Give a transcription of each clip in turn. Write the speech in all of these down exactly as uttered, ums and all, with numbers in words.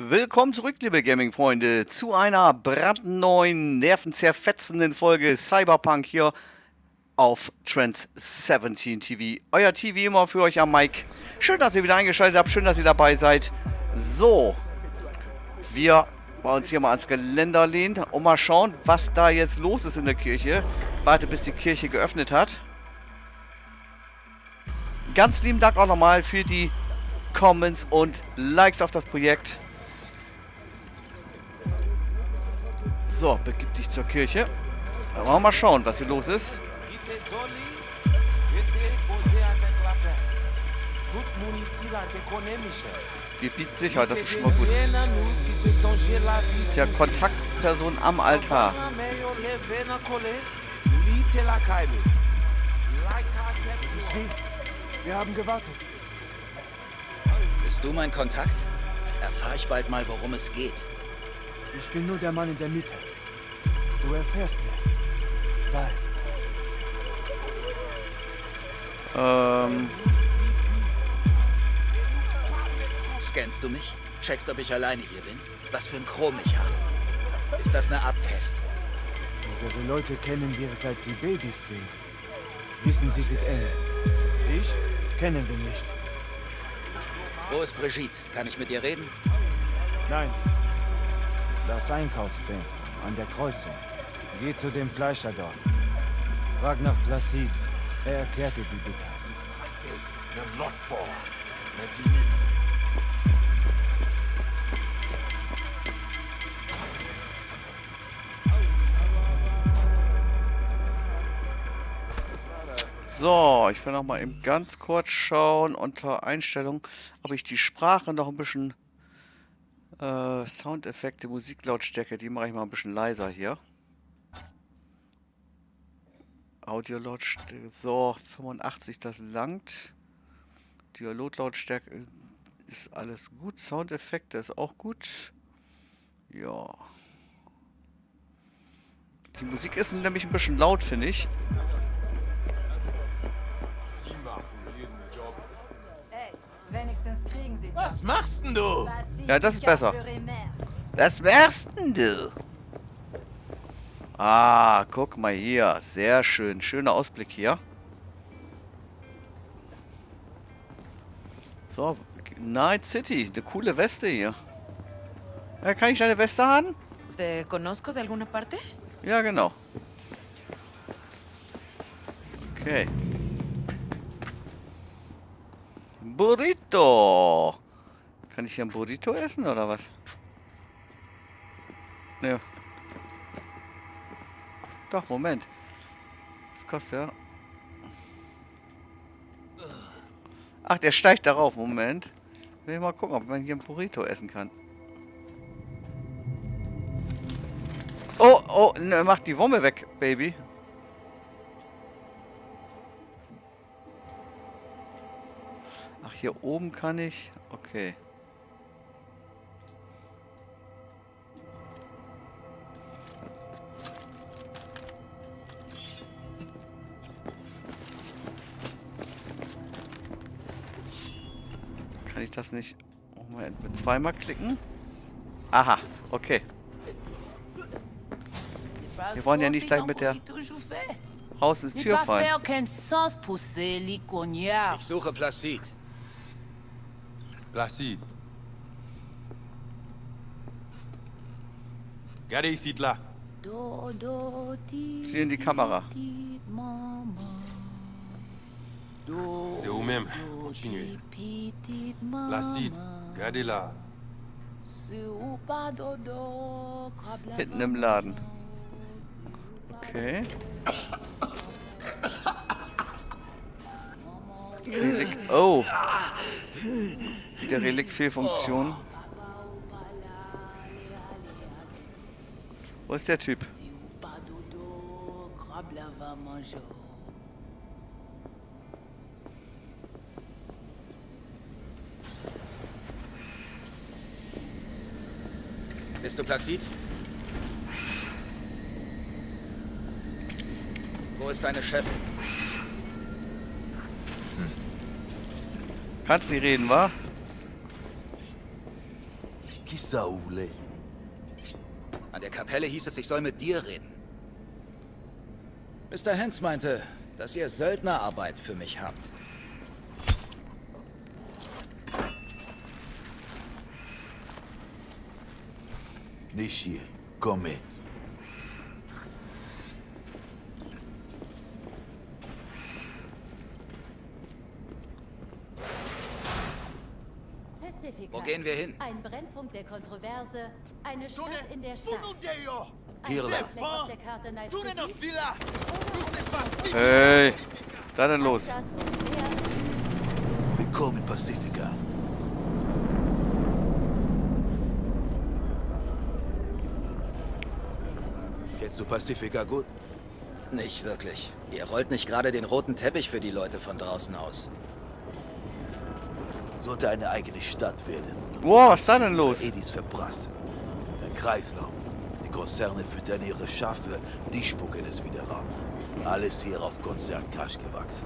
Willkommen zurück, liebe Gaming-Freunde, zu einer brandneuen, nervenzerfetzenden Folge Cyberpunk hier auf Trans siebzehn T V. Euer T V immer für euch am Mic. Schön, dass ihr wieder eingeschaltet habt, schön, dass ihr dabei seid. So, wir wollen uns hier mal ans Geländer lehnen und mal schauen, was da jetzt los ist in der Kirche. Warte, bis die Kirche geöffnet hat. Ganz lieben Dank auch nochmal für die Comments und Likes auf das Projekt. So, begib dich zur Kirche. Dann wollen wir mal schauen, was hier los ist. Gebiet Sicherheit, das ist schon mal gut. Ja, Kontaktperson am Altar. Wir haben gewartet. Bist du mein Kontakt? Erfahre ich bald mal, worum es geht. Ich bin nur der Mann in der Mitte. Du erfährst mehr. Bald. Ähm. Scannst du mich? Checkst, ob ich alleine hier bin? Was für ein Chrom ich habe? Ist das eine Art Test? Unsere Leute kennen wir, seit sie Babys sind. Wissen, sie sind Engel. Dich kennen wir nicht. Wo ist Brigitte? Kann ich mit ihr reden? Nein. Das Einkaufszentrum an der Kreuzung. Geh zu dem Fleischer dort. Frag nach Placide. Er erklärt dir die Details. So, ich will noch mal eben ganz kurz schauen unter Einstellungen, ob ich die Sprache noch ein bisschen äh, Soundeffekte, Musiklautstärke, die mache ich mal ein bisschen leiser hier. Audiolautstärke, so, fünfundachtzig, das langt. Dialoglautstärke ist alles gut. Soundeffekte ist auch gut. Ja. Die Musik ist nämlich ein bisschen laut, finde ich. Wenigstens kriegen sie Job. Was machst denn du? Ja, das ist besser. Was wärst denn du? Ah, guck mal hier. Sehr schön. Schöner Ausblick hier. So, Night City. Eine coole Weste hier. Ja, kann ich deine Weste haben? ¿Te conozco de alguna parte? Ja, genau. Okay. Burrito. Kann ich hier ein Burrito essen oder was? Ne. Doch, Moment. Das kostet ja. Ach, der steigt darauf. Moment. Will ich mal gucken, ob man hier ein Burrito essen kann. Oh, oh, ne, mach die Wumme weg, Baby. Ach, hier oben kann ich. Okay. Kann ich das nicht? Moment, mit zweimal klicken? Aha, okay. Wir wollen ja nicht gleich mit der Haus ins Tür fallen. Ich suche Placide. Placide. Regardez ici de là. Sieh in die Kamera. C'est vous-même. Continuez. Placide. Regardez là. Hinten im Laden. Okay. Relik. Oh. Wieder Reliktfehlfunktion. Wo ist der Typ? Bist du Placide? Wo ist deine Chefin? Kannst du reden, wa? Qui Saoulé. An der Kapelle hieß es, ich soll mit dir reden. Mister Hens meinte, dass ihr Söldnerarbeit für mich habt. Nicht hier. Komm mit. Wo gehen wir hin? Ein Brennpunkt der Kontroverse, eine Stadt in der Stadt. Hier lang. Auf der Karte Night City. Hey, da denn los? Das und mehr. Willkommen in Pacifica. Kennst du Pacifica gut? Nicht wirklich. Ihr rollt nicht gerade den roten Teppich für die Leute von draußen aus. Sollte eine eigene Stadt werden. Wow, was ist da denn los? Edis verprassen. Ein Kreislauf. Die Konzerne füttern ihre Schafe, die spucken es wieder raus. Alles hier auf Konzerncash gewachsen.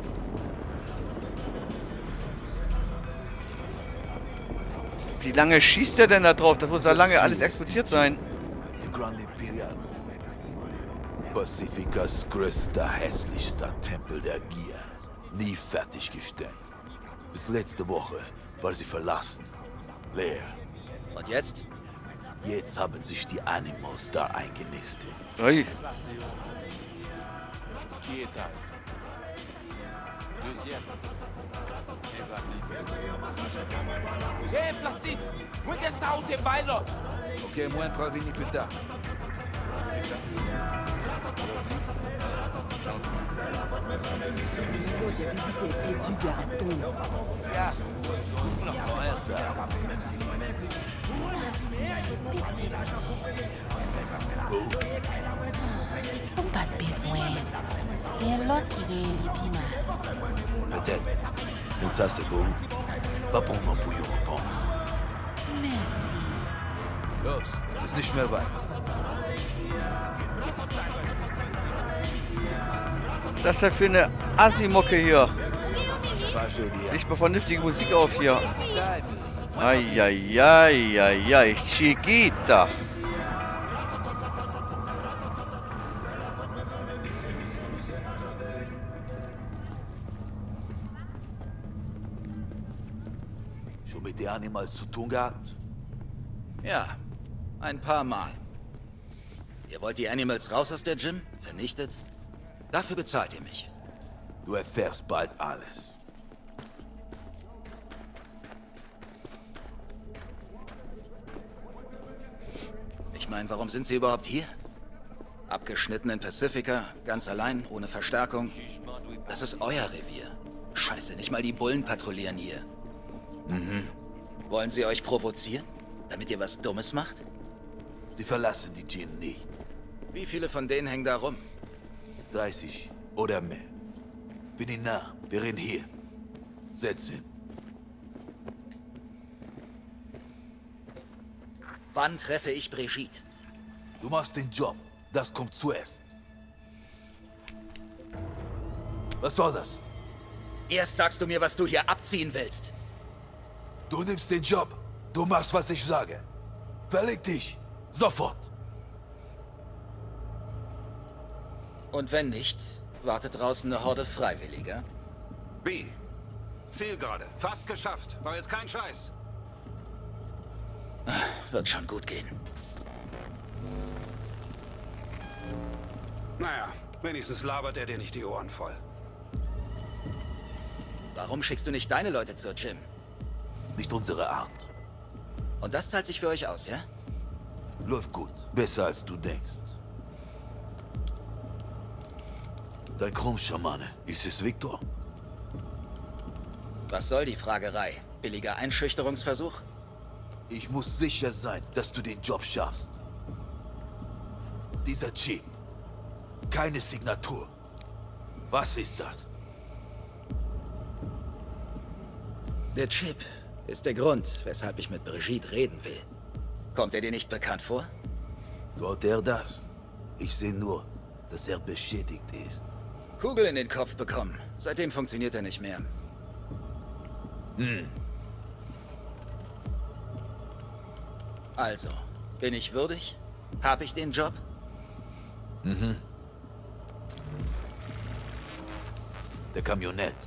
Wie lange schießt der denn da drauf? Das muss da lange alles explodiert sein. Die Grand Imperial. Pacificas größter, hässlichster Tempel der Gier. Nie fertiggestellt. Bis letzte Woche war sie verlassen. Leer. Und jetzt? Jetzt haben sich die Animals da eingenistet. Ui. Hey, Placide! Où est-ce que ça où t'es pilot? Ok, moi, prévenu plus tard. Pas de besoin. Il y a l'autre qui est les piments. Peut-être. Mais ça, c'est beau. Pas pour mon bouillon reprendre. Merci. Los, ist nicht mehr weit. Was ist das denn für eine Assi-Mucke hier? War schon die Leg mal vernünftige Musik auf hier. Eieieiei, Chiquita. Schon mit den Animals zu tun gehabt? Ja, ein paar Mal. Ihr wollt die Animals raus aus der Gym? Vernichtet? Dafür bezahlt ihr mich. Du erfährst bald alles. Ich meine, warum sind sie überhaupt hier? Abgeschnitten in Pacifica, ganz allein, ohne Verstärkung. Das ist euer Revier. Scheiße, nicht mal die Bullen patrouillieren hier. Mhm. Wollen sie euch provozieren? Damit ihr was Dummes macht? Sie verlassen die Gym nicht. Wie viele von denen hängen da rum? dreißig oder mehr. Bin ich nah. Wir reden hier. Setz hin. Wann treffe ich Brigitte? Du machst den Job. Das kommt zuerst. Was soll das? Erst sagst du mir, was du hier abziehen willst. Du nimmst den Job. Du machst, was ich sage. Verleg dich. Sofort. Und wenn nicht, wartet draußen eine Horde Freiwilliger. B. Zielgerade. Fast geschafft. War jetzt kein Scheiß. Wird schon gut gehen. Naja, wenigstens labert er dir nicht die Ohren voll. Warum schickst du nicht deine Leute zur Gym? Nicht unsere Art. Und das zahlt sich für euch aus, ja? Läuft gut. Besser als du denkst. Dein Krummschamane, ist es Victor? Was soll die Fragerei? Billiger Einschüchterungsversuch? Ich muss sicher sein, dass du den Job schaffst. Dieser Chip. Keine Signatur. Was ist das? Der Chip ist der Grund, weshalb ich mit Brigitte reden will. Kommt er dir nicht bekannt vor? Sollte er das? Ich sehe nur, dass er beschädigt ist. Kugel in den Kopf bekommen. Seitdem funktioniert er nicht mehr. Hm. Also, bin ich würdig? Hab ich den Job? Mhm. Der Kamionett.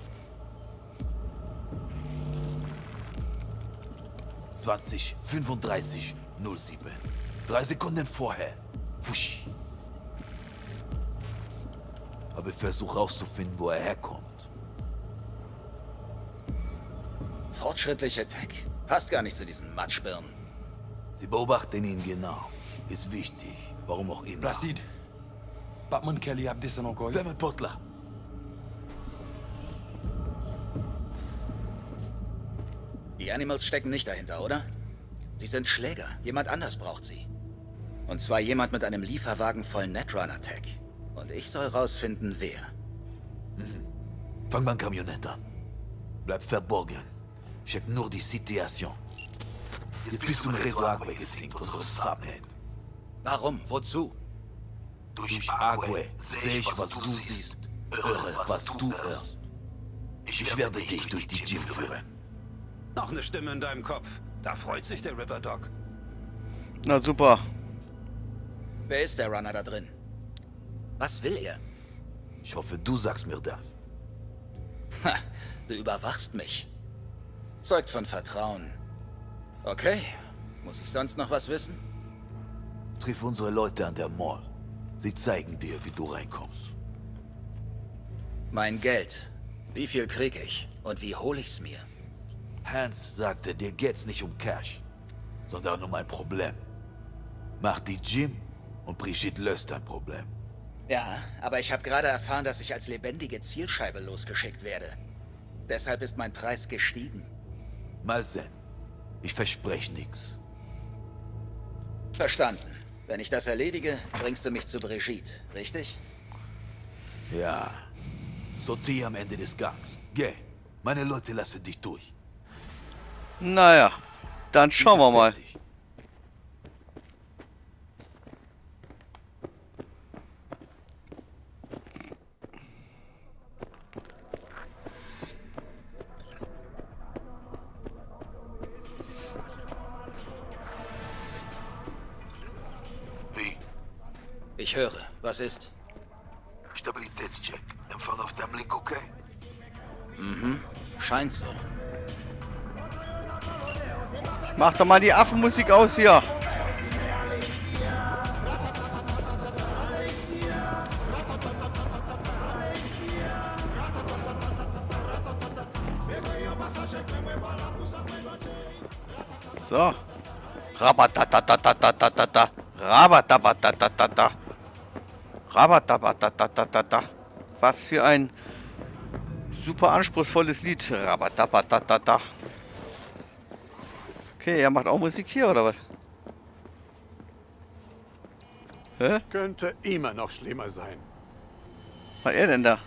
zwanzig fünfunddreißig null sieben. Drei Sekunden vorher. Wusch. Aber ich versuche rauszufinden, wo er herkommt. Fortschrittlicher Tech. Passt gar nicht zu diesen Matschbirnen. Sie beobachten ihn genau. Ist wichtig. Warum auch immer. Placide. Batman Kelly ab descend encore. Fais un pote là. Die Animals stecken nicht dahinter, oder? Sie sind Schläger. Jemand anders braucht sie. Und zwar jemand mit einem Lieferwagen voll Netrunner-Tech. Und ich soll rausfinden, wer. Mhm. Fang beim Kamionett an. Bleib verborgen. Check nur die Situation. Jetzt bist du im Rezo Agüe gesinkt, unsere Subnet. Warum? Wozu? Durch Agüe sehe ich, was du siehst, höre, was du hörst. Ich werde dich durch die Gym führen. Noch eine Stimme in deinem Kopf. Da freut sich der Ripper Doc. Na super. Wer ist der Runner da drin? Was will er? Ich hoffe, du sagst mir das. Ha, du überwachst mich. Zeugt von Vertrauen. Okay, muss ich sonst noch was wissen? Triff unsere Leute an der Mall. Sie zeigen dir, wie du reinkommst. Mein Geld. Wie viel krieg ich? Und wie hole ich's mir? Hans sagte, dir geht's nicht um Cash, sondern um ein Problem. Mach die Gym und Brigitte löst dein Problem. Ja, aber ich habe gerade erfahren, dass ich als lebendige Zielscheibe losgeschickt werde. Deshalb ist mein Preis gestiegen. Mal sehen. Ich verspreche nichts. Verstanden. Wenn ich das erledige, bringst du mich zu Brigitte, richtig? Ja. Sortier am Ende des Gangs. Geh. Meine Leute lassen dich durch. Naja, dann schauen wir mal. Wie? Ich höre. Was ist? Stabilitätscheck. Empfang auf deinem Link, okay? Mhm. Scheint so. Mach doch mal die Affenmusik aus hier. So. Rabatatatatatatata. Rabatatatata. Rabatatatata. Was für ein super anspruchsvolles Lied. Rabatatatata. Okay, er macht auch Musik hier, oder was? Hä? Könnte immer noch schlimmer sein. Was hat er denn da?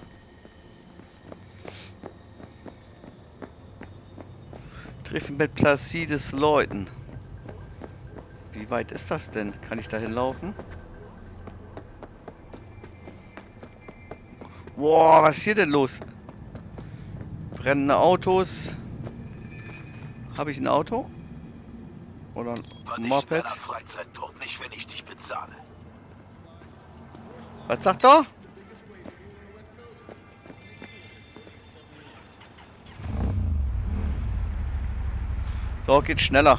Treffen mit Placides Leuten. Wie weit ist das denn? Kann ich da hinlaufen? Boah, was ist hier denn los? Brennende Autos. Habe ich ein Auto? Oder ein Moped? Freizeit dort, nicht wenn ich dich bezahle. Was sagt er? So, geht schneller.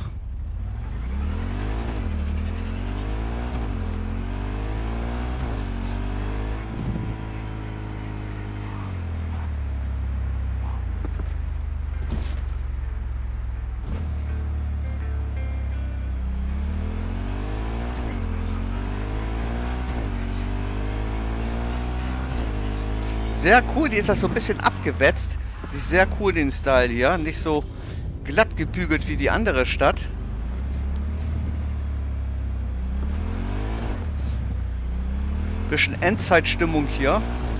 Sehr cool, die ist das so ein bisschen abgewetzt. Ist sehr cool den Style hier, nicht so glatt gebügelt wie die andere Stadt. Bisschen Endzeitstimmung hier.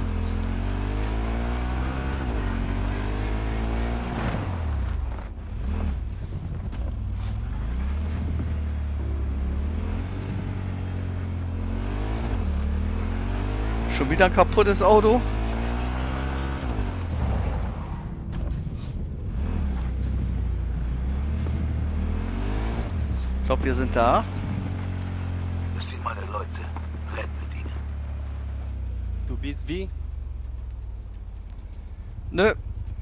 Schon wieder ein kaputtes Auto. Ich glaube, wir sind da. Das sind meine Leute. Red mit ihnen. Du bist wie? Nö.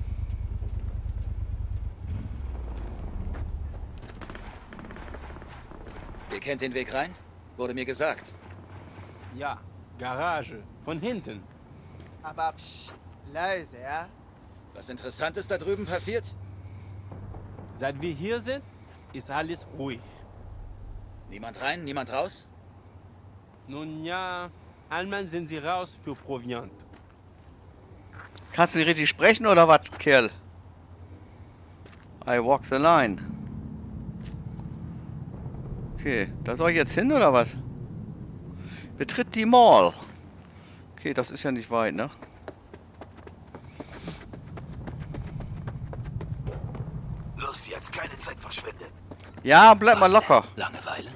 Ihr kennt den Weg rein? Wurde mir gesagt. Ja, Garage. Von hinten. Aber psch, leise, ja? Was Interessantes da drüben passiert? Seit wir hier sind, ist alles ruhig. Niemand rein, niemand raus? Nun ja, einmal sind sie raus für Proviant. Kannst du nicht richtig sprechen oder was, Kerl? I walk the line. Okay, da soll ich jetzt hin oder was? Betritt die Mall. Okay, das ist ja nicht weit, ne? Los jetzt, keine Zeit verschwenden. Ja, bleib mal Was locker. denn? Langeweile?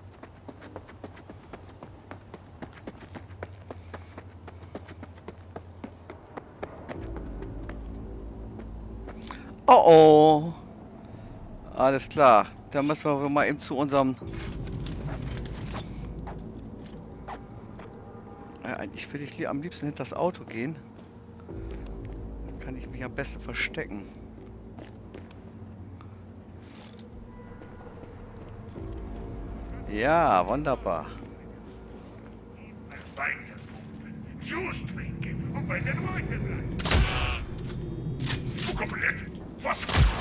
Oh oh. Alles klar. Dann müssen wir mal eben zu unserem... Ja, eigentlich will ich am liebsten hinter das Auto gehen. Dann kann ich mich am besten verstecken. Ja, wunderbar. Juice trinken und bei den Leuten bleiben. Komplett. Was?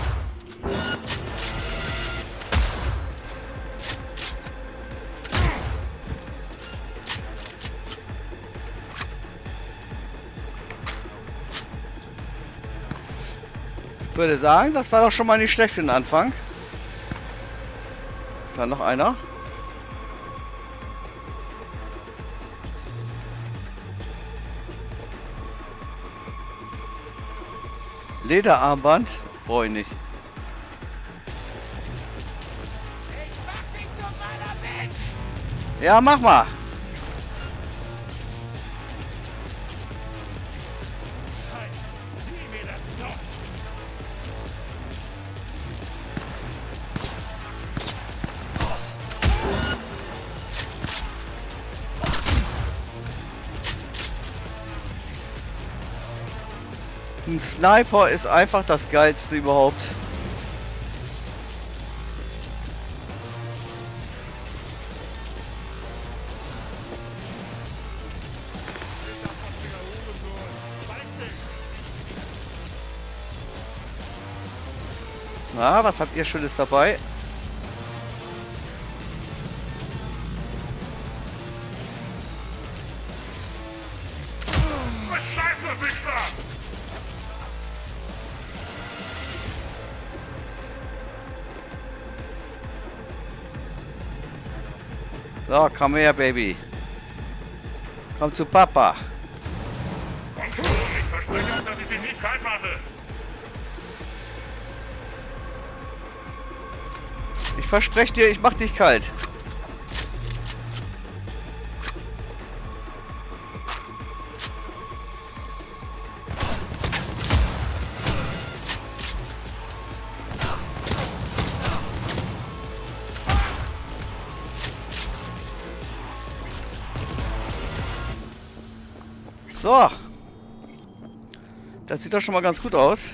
Ich würde sagen, das war doch schon mal nicht schlecht für den Anfang. Ist da noch einer? Lederarmband? Brauche ich nicht. Ja, mach mal. Ein Sniper ist einfach das Geilste überhaupt. Na, was habt ihr Schönes dabei? So, komm her, Baby. Komm zu Papa. Komm schon, ich verspreche euch, dass ich dich nicht kalt mache. Ich verspreche dir, ich mach dich kalt. So. Das sieht doch schon mal ganz gut aus.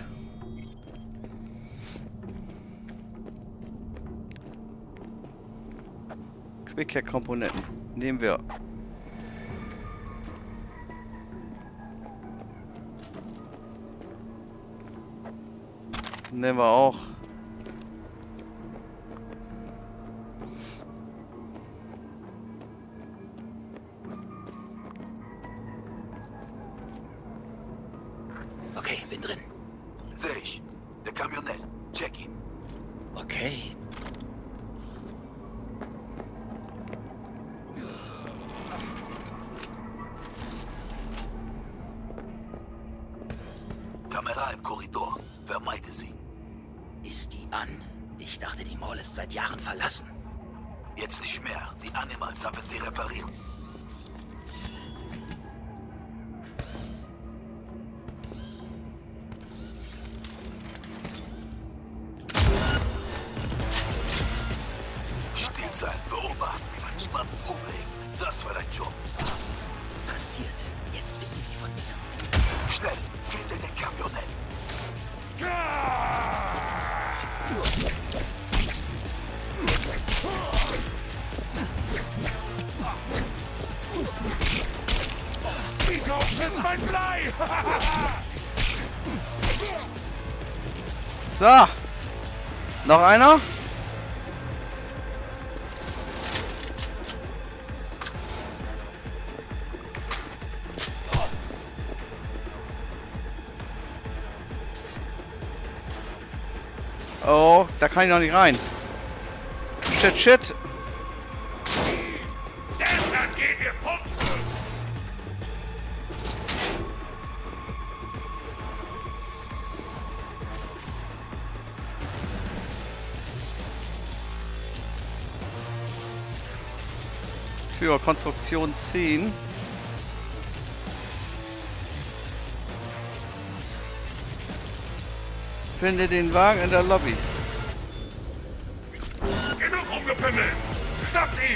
Quick-Hack-Komponenten. Nehmen wir. Nehmen wir auch. Okay, bin drin. Sehe ich. Der Kamionett. Check ihn. Okay. Kamera im Korridor. Vermeide sie. Ist die an? Ich dachte, die Mall ist seit Jahren verlassen. Jetzt nicht mehr. Die Animals haben sie repariert. Still. Niemanden umbringen. Das war dein Job. Passiert. Jetzt wissen Sie von mir. Schnell, finde den Kamionett. Dieser ist mein Blei! So. Noch einer? Oh, da kann ich noch nicht rein. Shit, shit. Deshalb gehen wir pumpen! Für Konstruktion zehn. Finde den Wagen in der Lobby. Genug rumgepimmelt! Stoppt ihn!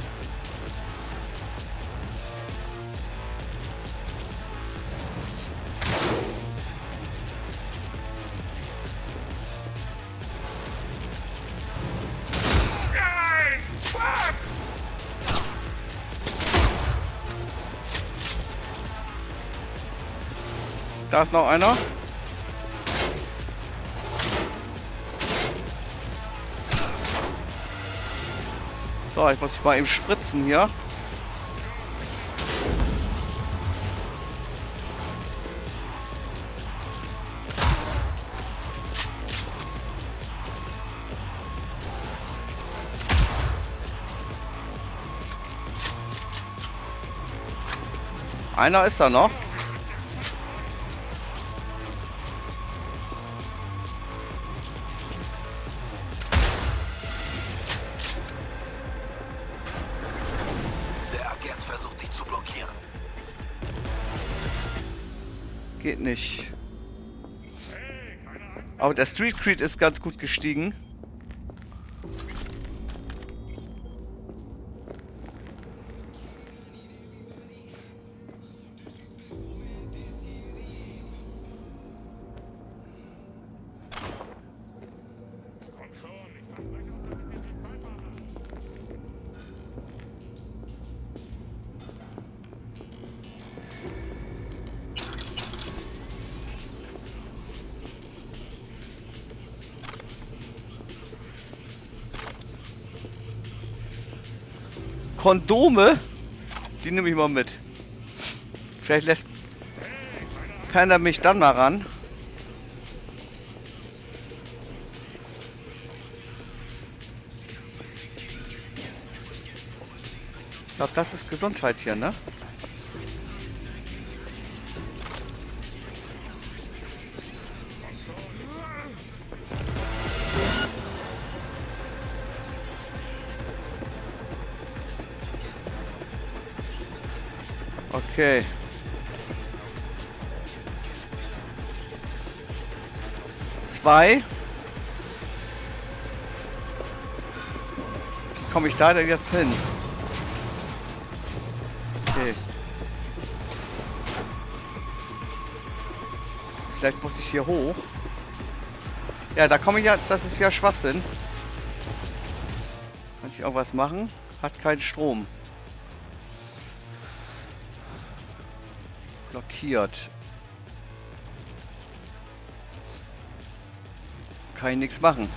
Nein! Fuck! Da ist noch einer. So, ich muss mich mal eben spritzen hier. Einer ist da noch. Versucht dich zu blockieren. Geht nicht. Aber der Street Creed ist ganz gut gestiegen. Kondome? Die nehme ich mal mit. Vielleicht lässt Panda mich dann mal ran. Ich glaube, das ist Gesundheit hier, ne? Okay. Zwei. Wie komme ich da denn jetzt hin? Okay. Vielleicht muss ich hier hoch. Ja, da komme ich ja, das ist ja Schwachsinn. Kann ich irgendwas machen? Hat keinen Strom. Blockiert. Kann ich nichts machen.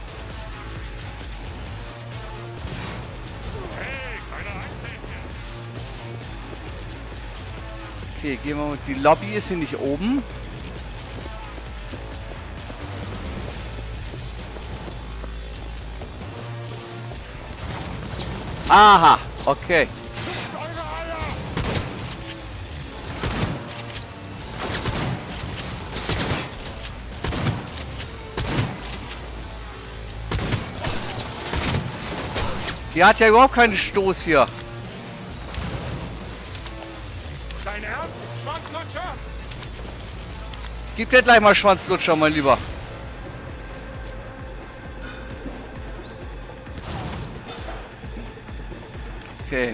Okay, gehen wir mal. Die Lobby ist hier nicht oben. Aha, okay. Die hat ja überhaupt keinen Stoß hier. Dein Ernst? Schwanzlutscher? Gib dir gleich mal Schwanzlutscher, mein Lieber. Okay.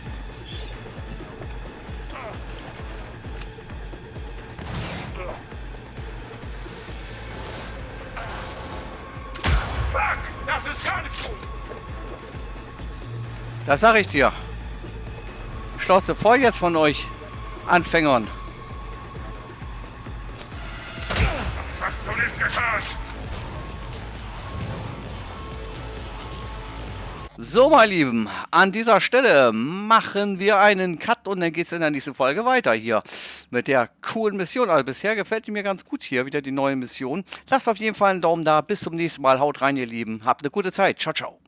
Fuck! Das ist gar nicht gut! Das sag ich dir. Schnauze voll jetzt von euch Anfängern. Das hast du nicht getan! So, meine Lieben, an dieser Stelle machen wir einen Cut und dann geht es in der nächsten Folge weiter hier mit der coolen Mission. Also bisher gefällt die mir ganz gut hier, wieder die neue Mission. Lasst auf jeden Fall einen Daumen da. Bis zum nächsten Mal. Haut rein, ihr Lieben. Habt eine gute Zeit. Ciao, ciao.